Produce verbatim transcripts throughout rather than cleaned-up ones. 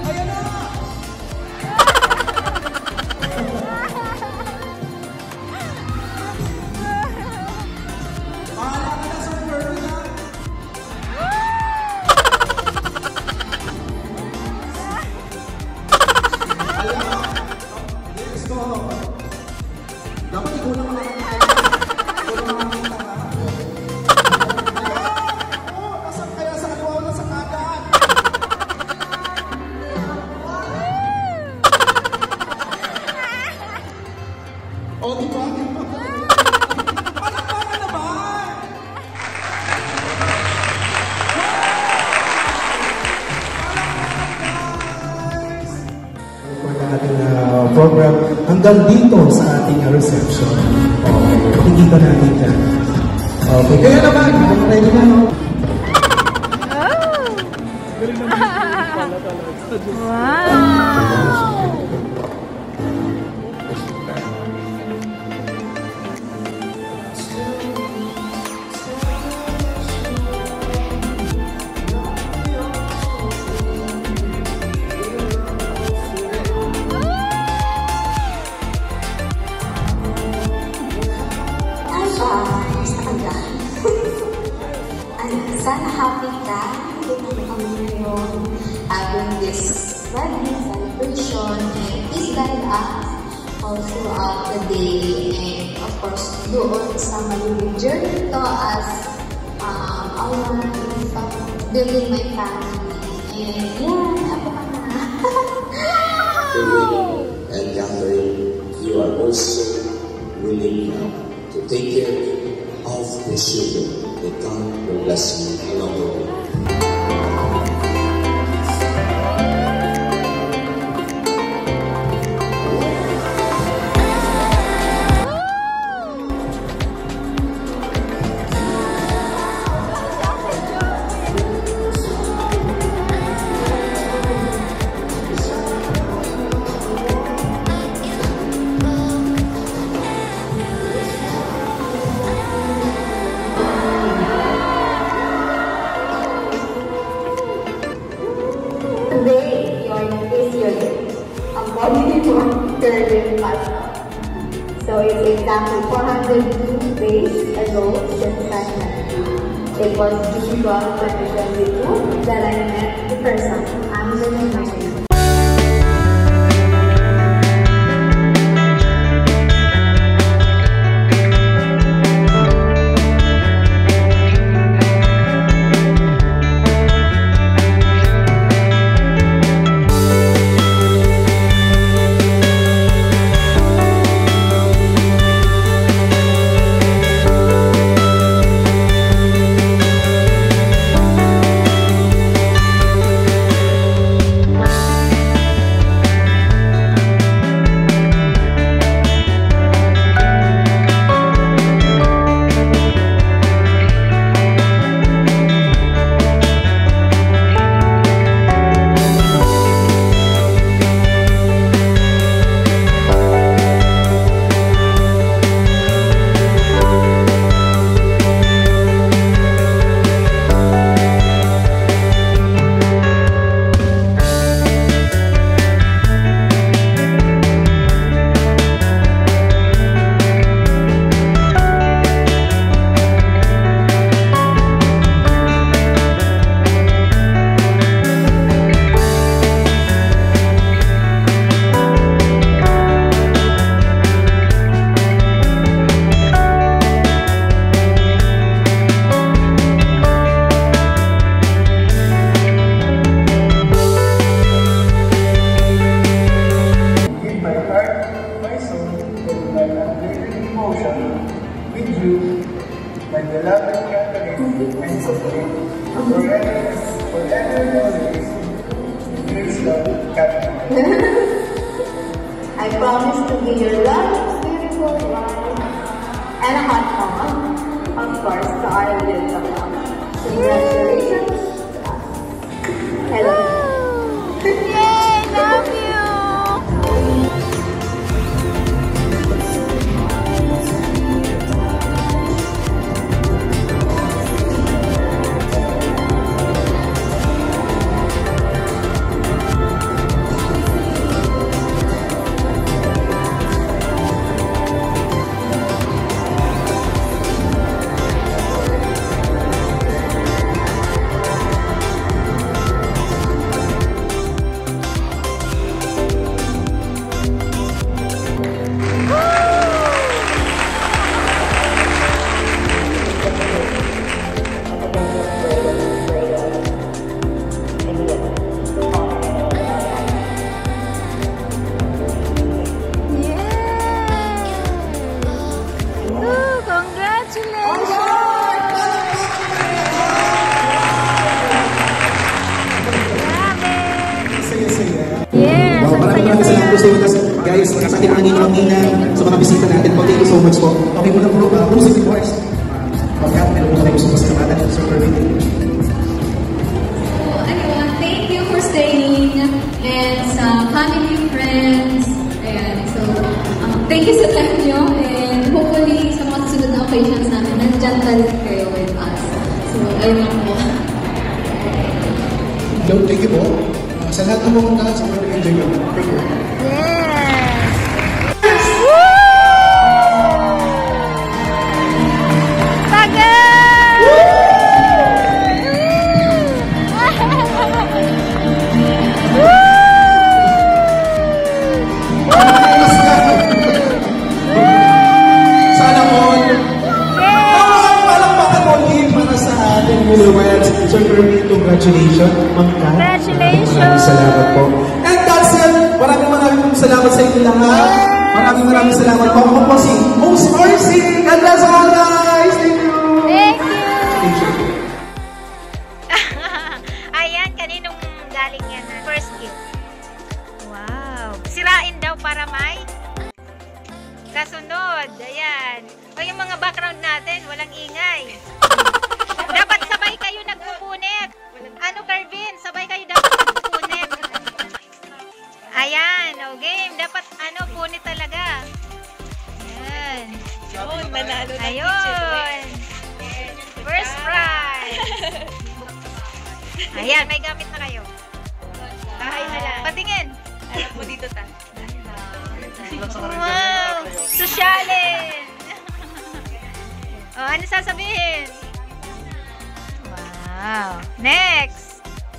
Ayan na! Bahala ka na, Sir Ferdinand. Ayan na! Let's go! Dapat ikaw na makakita. Ikaw na makakita ka. Oh, nasaan kaya sa kagawa na sa kagaan? O, di ba? Palakpakan naman! For the ating uh, program hanggang dito sa ating uh, reception. Okay, pakikita natin dyan. Okay, kaya naman, ready na, no? Wow! Sana happy ka with kami ngayon having this wedding celebration, and please guide us all throughout the day, and of course doon sa magiging journey to as um, our building my family, and yan, ako ka na. And Catherine, you are also willing now to take care of the children. That God will bless you along the way. Today, your is your day. Ang body mo, third past. So it's exactly four hundred two days ago since I met you. It was June twelfth, twenty twenty-two that I met the person I'm going to marry. My beloved Catherine and Sophie, forever, forever and always, please love Catherine. I promise to be your love, beautiful wife, and a hot mama, of course, to our little mama. Congratulations to us. I love you. Yay, love you. Salamat po sa inyo. Guys, sa ating mga ninang-ninang, sa mga bisita natin po, thank you so much po. Okay, muna po, uh, music boys. Pagkat, meron po tayo gusto mas kamatan sa permitting. Anyone, thank you for staying and sa family, friends, and so um, thank you sa time nyo and hopefully sa mga susunod na occasions namin, nandyan talaga kayo with us. So, ayun lang po. Hello, thank you po. Uh, sa lahat ng mga kantaan, sa mga enjoy nyo. Thank you. Congratulations, Ma'am Kat. Congratulations! Maraming salamat po. And that's it! Maraming maraming salamat sa inyo lahat. Maraming maraming salamat po. Ako po si Host Marcy. And that's all, guys! Thank you! Thank you! Thank you. Ayan, kaninong galing yan? First gift. Wow! Sirain daw para may kasunod. Ayan. O yung mga background natin, walang ingay. Dapat sabay kayo nagpupunit. Ano, Carvin? Sabay kayo dapat nagpupunit. Ayan. O, game. Dapat, ano, punit talaga. Ayan. Ayun, manalo ng Ayun. First prize. Ayan, may gamit na kayo. Kahay na lang. Patingin. Alam mo dito ta. Wow. Sosyalin. O, ano sasabihin? Wow. Next.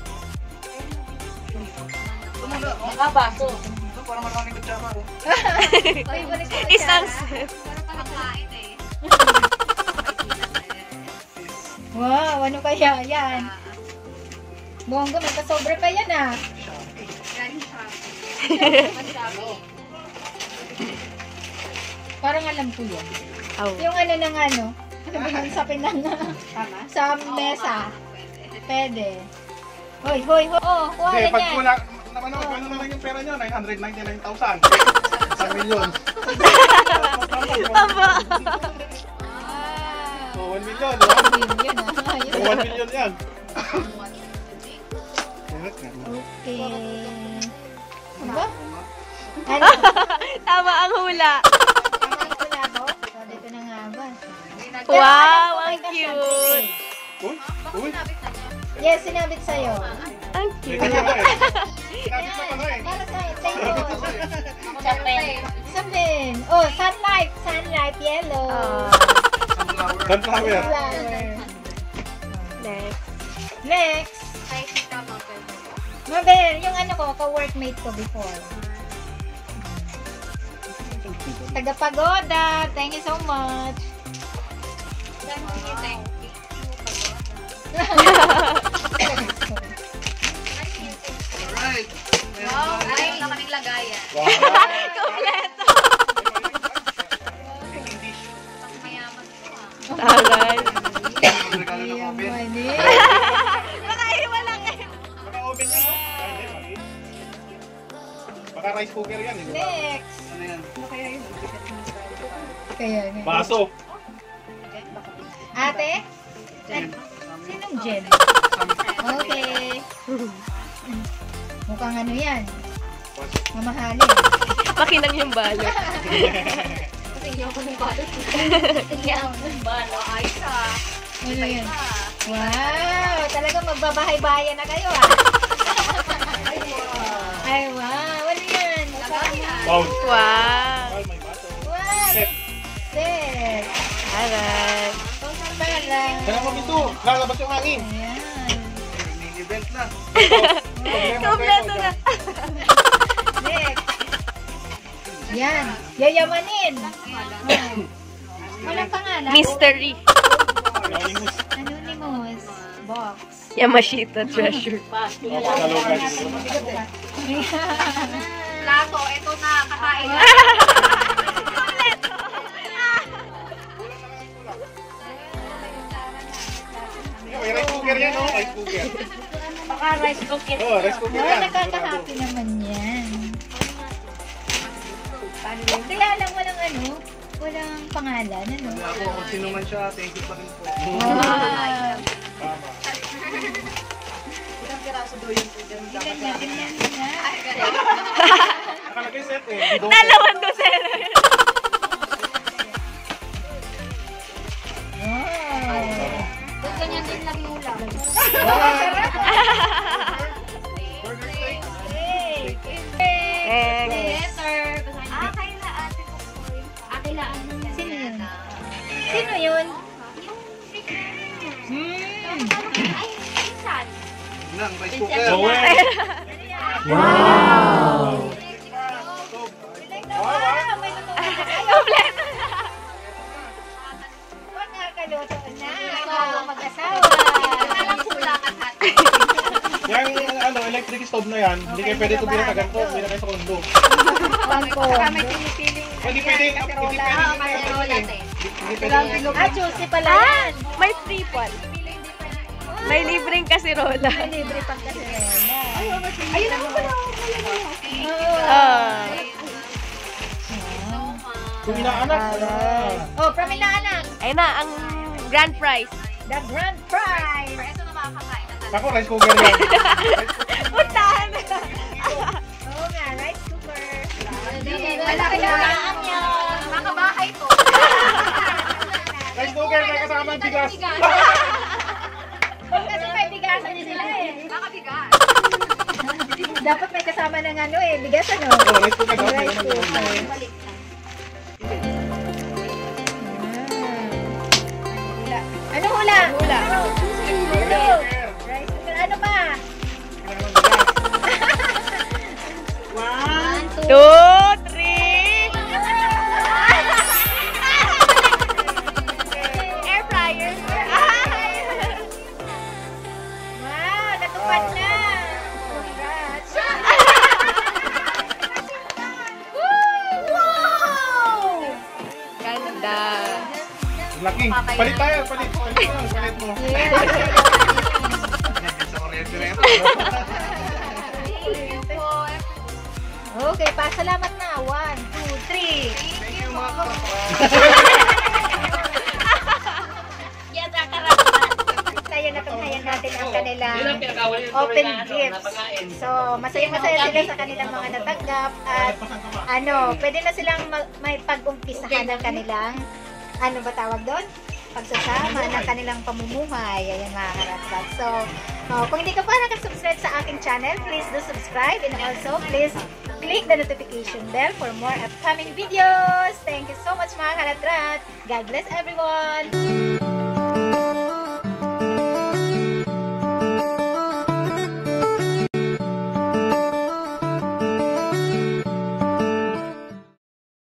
Nakabaso. Para maraming kutsara. Isang Wow, ano kaya yan? Bonggo, may pasobra pa yan ah. Parang alam ko yan. Oh. Yung ano ng ano, ano ba yung sa pinang sa mesa. Pwede. Hoy, hoy, hoy. Oh, kuha Hindi, na pag yan. wala, naman ako, ano na lang yung pera nyo? nine hundred ninety-nine thousand. Isang milyon. Aba. So, one million, di ba? Yun ah. So, one million yan. Okay. Ano ba? Ano? Tama ang hula. Tama ang hula ko? So, dito na nga ba? Wow, Pero, ang ano, Uy, cute. uy. yes, sinabit sa'yo. Ang Hindi cute. ka na eh. Sabi pa pala eh. Para sa'yo. Thank you. Sapin. Sapin. Oh, sunlight. Sunlight. Yellow. Oh. Sunflower. Flower. Next. Next. Mabel, yung ano ko, ka-workmate ko before. Taga-pagoda. Thank you so much. Right. Wow, ay, na kaming lagayan. Wow. Kompleto. Mayaman ko ah. Tagal. Regalo ng Ayan, oven. pwede. Nakaiwa lang eh. Baka oven yan, no? Ay, hindi, mali. Baka rice cooker yan, eh. Next. Ano yan? Kaya nga. Baso. Ate? Ay, sinong Jen? Okay. Mukhang ano yan? Mamahalin. Makinang yung balot. Tingnan ko ng balot. Tingnan ko ng balot. Ayos ah. Ano yan? Wow! Talagang magbabahay-bayan na kayo ah. Ay, wow! Ano yan? Wow. Wow. Well, may baso. Wow! Set. Set! Alright. Tala. Kaya mo ito, lalabas yung hangin. Ayan. Mini-event na. Kompleto na. Next. Yan. Yayamanin. Oh. Walang pangalan. Mystery. Anonymous. Anonymous. Box. Yamashita treasure. Napakalogan. Plato, ito na, kakain na. May rice cooker yan, no? Rice cooker. Baka rice cooker. Oh, rice cooker Oh, yan. nakakahappy naman yan. Paano yun? Kaya lang walang ano, walang pangalan, ano? Wala ako, kung sino man siya, thank you pa rin po. Ah, Tama. Ilang piraso daw yung tingnan niya, tingnan niya. Nakalagay set eh. Di doon set. Dalawang dosena. Ba't ganyan din lagi ulam? Burger steak. Eh, Letter. Ah, kaila ate ko po. Ah, kailaan mo yan. Sino yun? Sino yun? Ay, pinsan. Nang, rice cooker. Wow! Wow, may luto na. kompleto na. Huwag nakakaluto na. Mga mag-asawa. Alam ko lang at hati. Yung ano, electric stove na yan, hindi kayo pwede ito bilang na ganito, bilang kayo sa kondo. Bangko. Saka may pinipiling. Hindi pwede, hindi pwede, hindi Ah, pwede, kaserola, hindi te. hindi pwede. Ah, juicy pala Ah, yan. may free pot. May libreng kasirola. May libre pang kaserola. Ayun naman pala. Ah. Kung inaanak, Oh, from Inaanak. Ayun na, ang grand prize. The grand prize. Ito na makakain na talaga. ako rice cooker yan. Puntahan. Oo nga, rice cooker. Wala kailangan niya. Makabahay to. Rice cooker na kasama ang bigas. Kasi may bigasan sila eh. Makabigat. Dapat may kasama ng ano eh, bigas ano? Oh, rice cooker daw, Rice hindi naman cooker. Balik na. Hula. Ano hula? Hula. Hula. Rice cooker. Ano pa? One, two, Two, three. Air fryer. Wow, natupad na. Congrats. Wow! Ganda. Laki. Palit tayo, palit. Palit mo, palit mo. Sa kuryente na ito. Okay, pasalamat na. One, two, three. Thank you mga kapatid. yan ang karapatan. Tayo na tunghayan natin ang kanilang open gifts. So, masaya-masaya sila sa kanilang mga natanggap at ano, pwede na silang ma- may pag-umpisahan ng kanilang ano ba tawag doon? Pagsasama ng kanilang pamumuhay. Ayan mga karatbat. So, uh, kung hindi ka pa nakasubscribe sa aking channel, please do subscribe and also please click the notification bell for more upcoming videos. Thank you so much mga karatbat. God bless everyone!